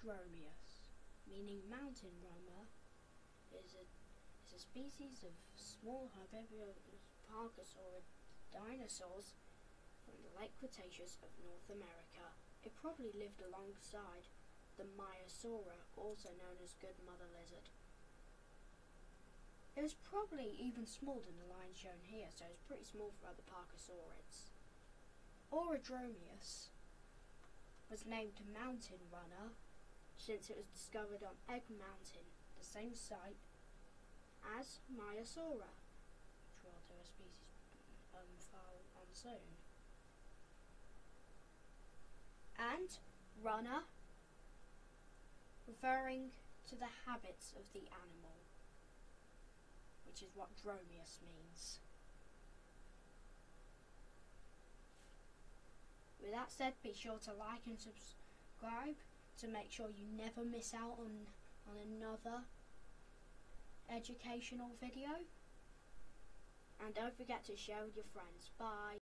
Dromius, meaning mountain runner, is a species of small herbivorous parkasaurid dinosaurs from the late Cretaceous of North America. It probably lived alongside the Maiasaura, also known as good mother lizard. It was probably even smaller than the lion shown here, so it's pretty small for other parkasaurids. Orodromius was named Mountain Runner since it was discovered on Egg Mountain, the same site as Maiasaura, which will do a species file on soon. And runner, referring to the habits of the animal, which is what Dromius means. With that said, be sure to like and subscribe to make sure you never miss out on another educational video. And don't forget to share with your friends. Bye.